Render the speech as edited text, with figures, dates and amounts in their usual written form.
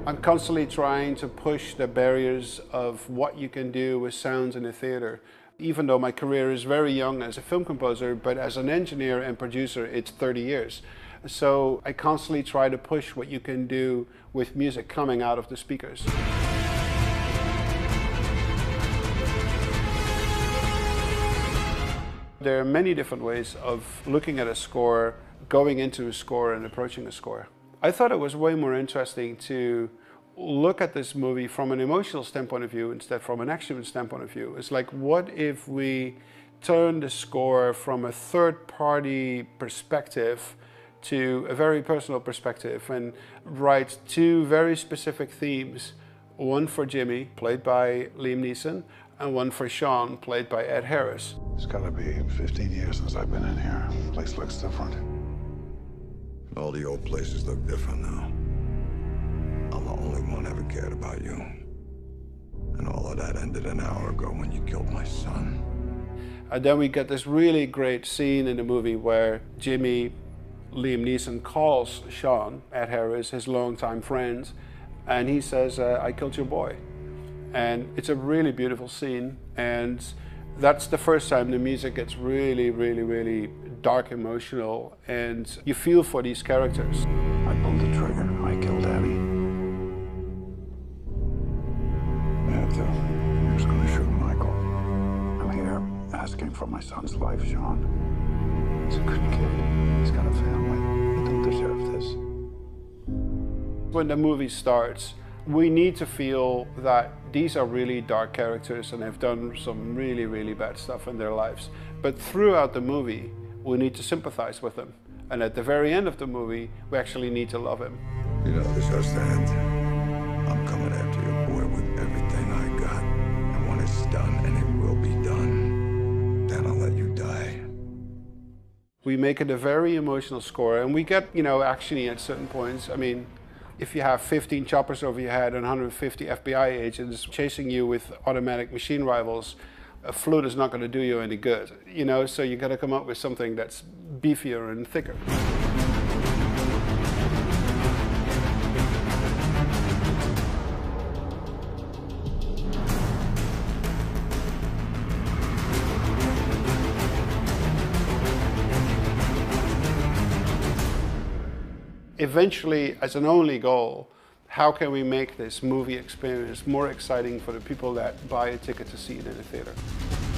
I'm constantly trying to push the barriers of what you can do with sounds in a theater. Even though my career is very young as a film composer, but as an engineer and producer, it's 30 years. So I constantly try to push what you can do with music coming out of the speakers. There are many different ways of looking at a score, going into a score and approaching a score. I thought it was way more interesting to look at this movie from an emotional standpoint of view instead from an action standpoint of view. It's like, what if we turn the score from a third-party perspective to a very personal perspective and write two very specific themes, one for Jimmy, played by Liam Neeson, and one for Sean, played by Ed Harris. It's gotta be 15 years since I've been in here. The place looks different. All the old places look different now. I'm the only one ever cared about you. And all of that ended an hour ago when you killed my son. And then we get this really great scene in the movie where Jimmy, Liam Neeson, calls Sean, Ed Harris, his longtime friend, and he says, I killed your boy. And it's a really beautiful scene, and that's the first time the music gets really, really, really dark, emotional, and you feel for these characters. I pulled the trigger. I killed Abby. And he was gonna shoot Michael. I'm here asking for my son's life, Sean. He's a good kid. He's got a family. He don't deserve this. When the movie starts, we need to feel that these are really dark characters and have done some really, really bad stuff in their lives. But throughout the movie, we need to sympathize with them. And at the very end of the movie, we actually need to love him. You know this has to end. I'm coming after your boy with everything I got. And when it's done, and it will be done, then I'll let you die. We make it a very emotional score, and we get, you know, actiony at certain points. I mean, if you have 15 choppers over your head and 150 FBI agents chasing you with automatic machine rifles, a flute is not going to do you any good, you know, so you got to come up with something that's beefier and thicker. Eventually, as an only goal, how can we make this movie experience more exciting for the people that buy a ticket to see it in a theater?